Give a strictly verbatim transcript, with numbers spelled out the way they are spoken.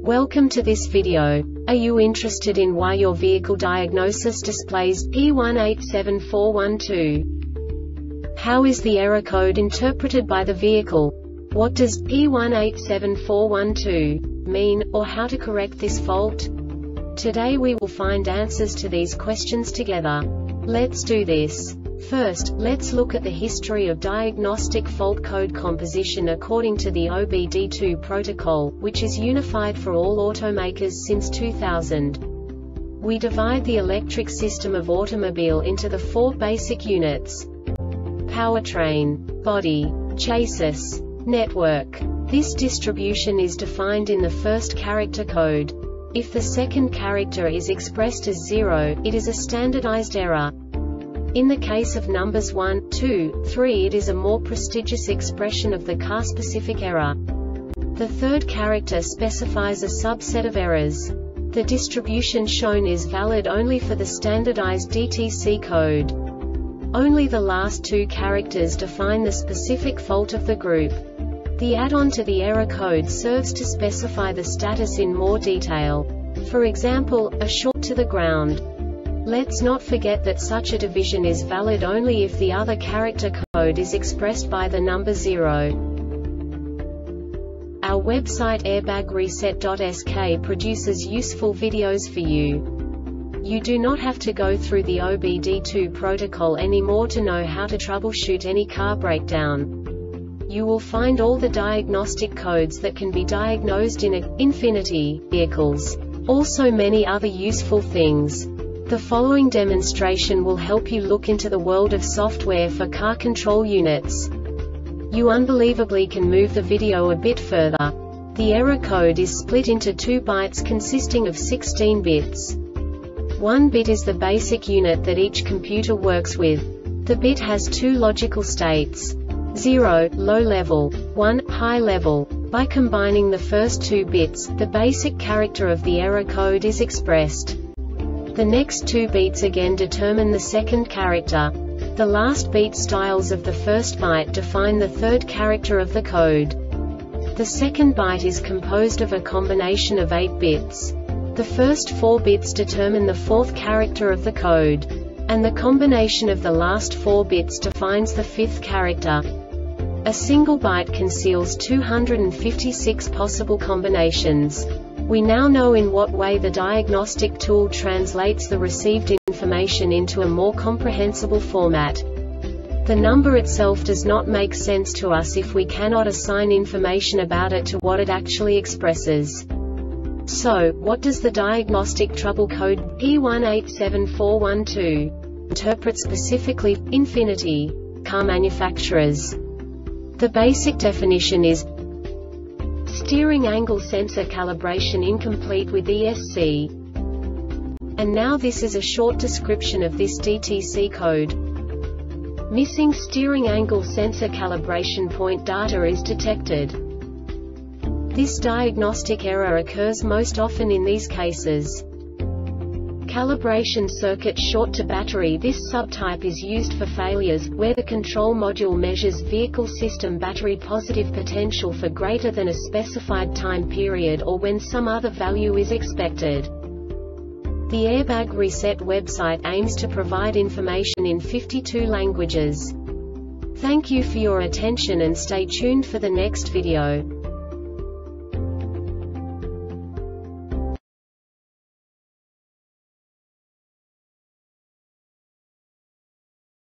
Welcome to this video. Are you interested in why your vehicle diagnosis displays P one eight seven four one two? How is the error code interpreted by the vehicle? What does P one eight seven four one two mean, or how to correct this fault? Today we will find answers to these questions together. Let's do this. First, let's look at the history of diagnostic fault code composition according to the O B D two protocol, which is unified for all automakers since two thousand. We divide the electric system of automobile into the four basic units: powertrain, body, chassis, network. This distribution is defined in the first character code. If the second character is expressed as zero, it is a standardized error. In the case of numbers one, two, three, it is a more prestigious expression of the car-specific error. The third character specifies a subset of errors. The distribution shown is valid only for the standardized D T C code. Only the last two characters define the specific fault of the group. The add-on to the error code serves to specify the status in more detail. For example, a short to the ground. Let's not forget that such a division is valid only if the other character code is expressed by the number zero. Our website airbag reset dot S K produces useful videos for you. You do not have to go through the O B D two protocol anymore to know how to troubleshoot any car breakdown. You will find all the diagnostic codes that can be diagnosed in a Infiniti vehicles. Also many other useful things. The following demonstration will help you look into the world of software for car control units. You unbelievably can move the video a bit further. The error code is split into two bytes consisting of sixteen bits. One bit is the basic unit that each computer works with. The bit has two logical states: zero, low level, one, high level. By combining the first two bits, the basic character of the error code is expressed. The next two beats again determine the second character. The last beat styles of the first byte define the third character of the code. The second byte is composed of a combination of eight bits. The first four bits determine the fourth character of the code. And the combination of the last four bits defines the fifth character. A single byte conceals two hundred fifty-six possible combinations. We now know in what way the diagnostic tool translates the received information into a more comprehensible format. The number itself does not make sense to us if we cannot assign information about it to what it actually expresses. So, what does the diagnostic trouble code P one eight seven four one two interpret specifically for Infiniti car manufacturers? The basic definition is steering angle sensor calibration incomplete with E S C. And now this is a short description of this D T C code. Missing steering angle sensor calibration point data is detected. This diagnostic error occurs most often in these cases: calibration circuit short to battery. This subtype is used for failures where the control module measures vehicle system battery positive potential for greater than a specified time period, or when some other value is expected. The Airbag Reset website aims to provide information in fifty-two languages. Thank you for your attention and stay tuned for the next video.